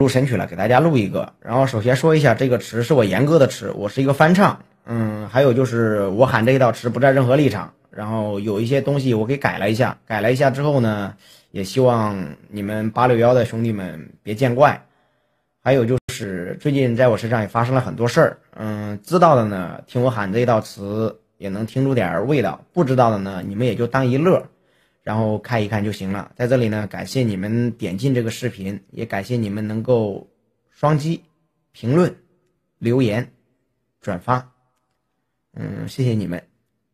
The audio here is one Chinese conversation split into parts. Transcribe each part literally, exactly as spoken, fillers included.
录神曲了，给大家录一个。然后首先说一下，这个词是我严哥的词，我是一个翻唱。嗯，还有就是我喊这一道词不占任何立场，然后有一些东西我给改了一下，改了一下之后呢，也希望你们八六幺的兄弟们别见怪。还有就是最近在我身上也发生了很多事儿，嗯，知道的呢听我喊这一道词也能听出点味道，不知道的呢你们也就当一乐，然后看一看就行了。在这里呢，感谢你们点进这个视频，也感谢你们能够双击评论、留言、转发，嗯，谢谢你们。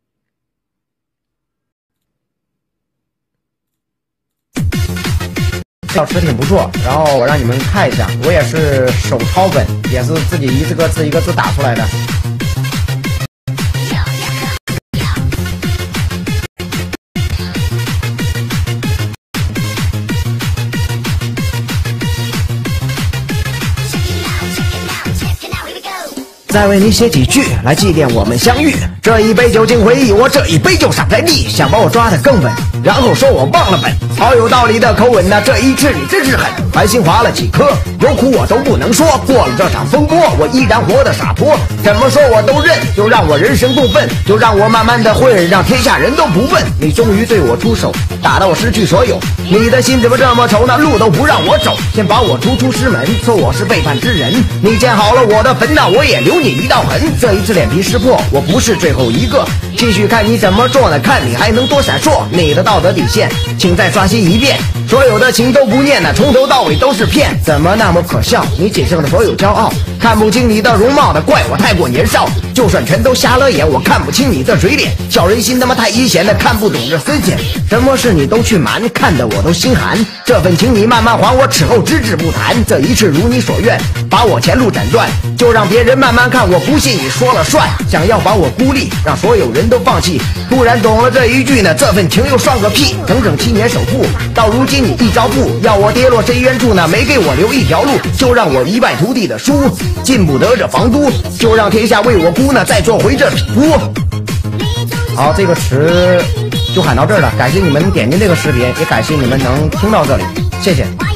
这道词挺不错，然后我让你们看一下，我也是手抄本，也是自己一个字一个字打出来的。再为你写几句来祭奠我们相遇，这一杯酒敬回忆，我这一杯就洒在地，想把我抓得更稳，然后说我忘了本，好有道理的口吻呐，这一次你真是狠，繁星划了几颗，有苦我都不能说，过了这场风波，我依然活得洒脱，怎么说我都认，就让我人生共愤，就让我慢慢的混，让天下人都不问，你终于对我出手，打得我失去所有，你的心怎么这么丑，那路都不让我走，先把我逐出师门，说我是背叛之人，你建好了我的坟，那我也留你一道痕，这一次脸皮识破，我不是最后一个，继续看你怎么做呢，看你还能多闪烁，你的道德底线请再刷新一遍，所有的情都不念呢，从头到尾都是骗，怎么那么可笑，你仅剩的所有骄傲，看不清你的容貌的，怪我太过年少，就算全都瞎了眼，我看不清你的嘴脸，小人心他妈太阴险的，看不懂这深浅，什么事你都去瞒，看得我都心寒，这份情你慢慢还我，此后只字不谈，这一次如你所愿，把我前路斩断，就让别人慢慢看，我不信你说了算，想要把我孤立，让所有人都放弃，突然懂了这一句呢，这份情又算个屁，整整七年守护，到如今你一招不，要我跌落深渊处呢，没给我留一条路，就让我一败涂地的输，进不得这房都，就让天下为我哭呢，再做回这匹夫。好，这个词就喊到这儿了，感谢你们点进这个视频，也感谢你们能听到这里，谢谢。